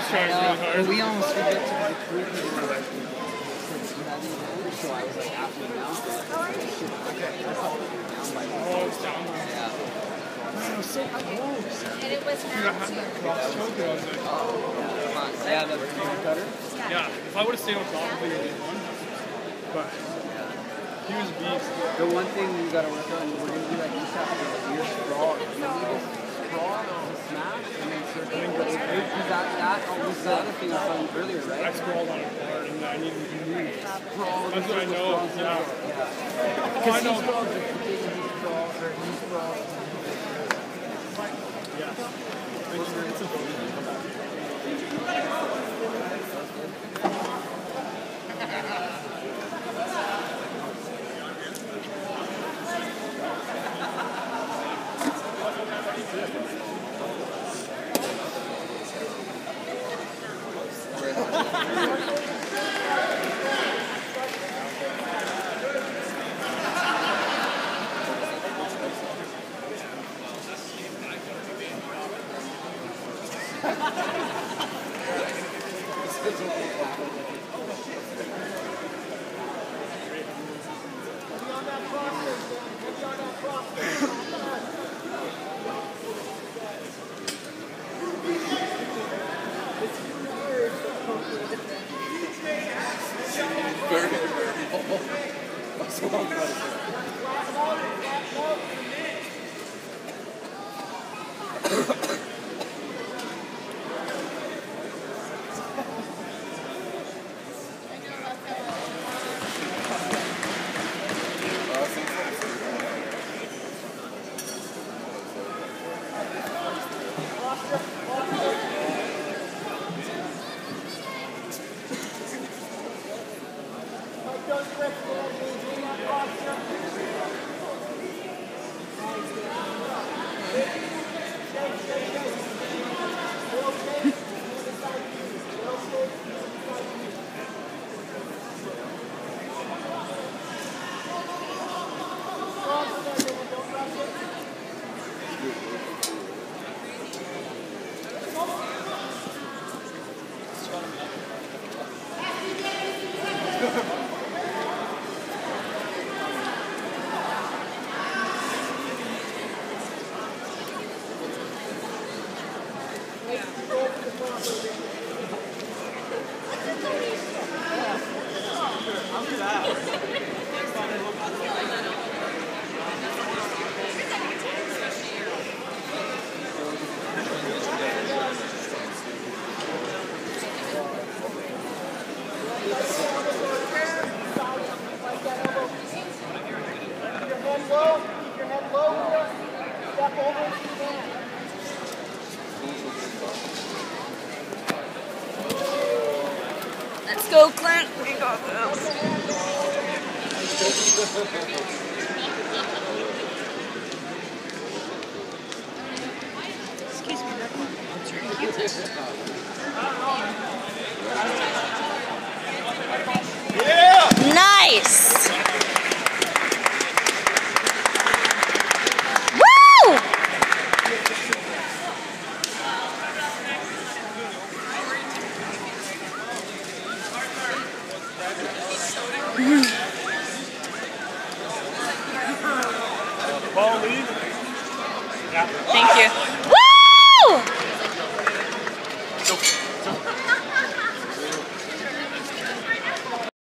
trying really hard. We almost forgot to the group since you had the advantage, so I was like, after the announced it, that's all down by Oh, it's down. Yeah. Man, it was so close. And it was Dude, I had that cross choke and I was like, Yeah, the cutter. yeah, if I would have stayed on top of it, it would have won. But he was a beast. The one thing you gotta work on, we're gonna do that each time, like your sprawl. You just sprawl to smash and then circle. Because that was the other thing I found earlier, right? I sprawled on it hard and I needed to move. Sprawl. That's what I know. Yeah. Because I know. he sprawls, he sprawls, or he sprawls. Yeah. It's a Let's go, Clint. We got this. Excuse me. Yeah. Nice. Woo! ball lead. Yeah. Thank you. Woo!